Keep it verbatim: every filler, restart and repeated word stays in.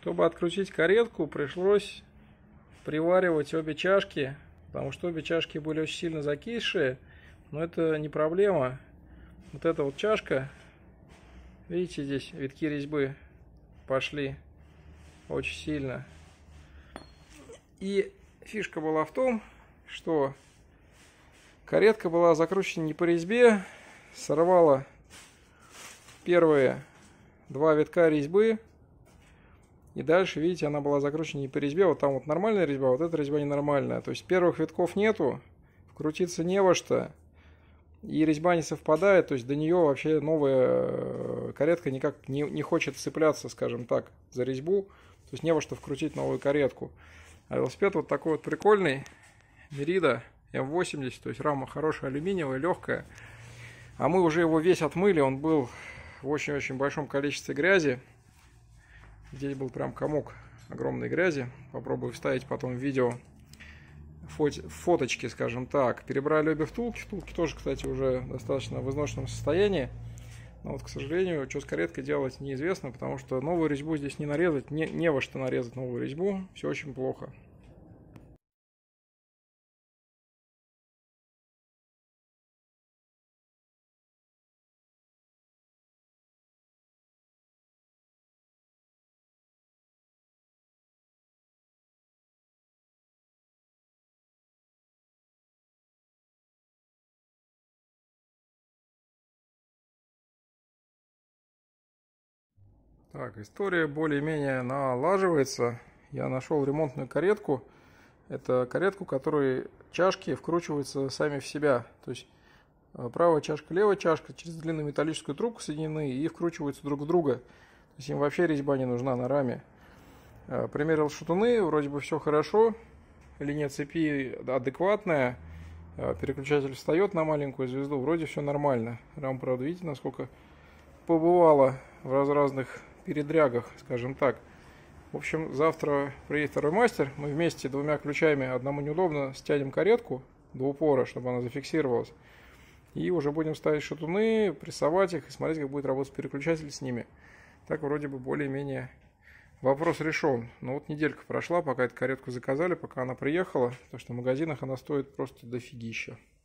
Чтобы открутить каретку, пришлось приваривать обе чашки, потому что обе чашки были очень сильно закисшие, но это не проблема. Вот эта вот чашка, видите, здесь витки резьбы пошли очень сильно. И фишка была в том, что каретка была закручена не по резьбе, сорвала первые два витка резьбы. И дальше, видите, она была закручена не по резьбе. Вот там вот нормальная резьба, вот эта резьба ненормальная. То есть первых витков нету, вкрутиться не во что. И резьба не совпадает. То есть до нее вообще новая каретка никак не, не хочет цепляться, скажем так, за резьбу. То есть не во что вкрутить новую каретку. А велосипед вот такой вот прикольный. Мерида эм восемьдесят. То есть рама хорошая, алюминиевая, легкая. А мы уже его весь отмыли. Он был в очень-очень большом количестве грязи. Здесь был прям комок огромной грязи. Попробую вставить потом в видео фото, фоточки, скажем так. Перебрали обе втулки. Втулки тоже, кстати, уже достаточно в изношенном состоянии. Но вот, к сожалению, что с кареткой делать неизвестно, потому что новую резьбу здесь не нарезать, не, не во что нарезать новую резьбу. Все очень плохо. Так, история более-менее налаживается. Я нашел ремонтную каретку. Это каретку, в которой чашки вкручиваются сами в себя. То есть правая чашка, левая чашка через длинную металлическую трубку соединены и вкручиваются друг в друга. То есть им вообще резьба не нужна на раме. Примерил шатуны, вроде бы все хорошо. Линия цепи адекватная. Переключатель встает на маленькую звезду. Вроде все нормально. Рама, правда, видите, насколько побывала в разных передрягах, скажем так. В общем, завтра приедет второй мастер. Мы вместе двумя ключами, одному неудобно, стянем каретку до упора, чтобы она зафиксировалась. И уже будем ставить шатуны, прессовать их и смотреть, как будет работать переключатель с ними. Так вроде бы более-менее вопрос решен. Но вот неделька прошла, пока эту каретку заказали, пока она приехала. Потому что в магазинах она стоит просто дофигища.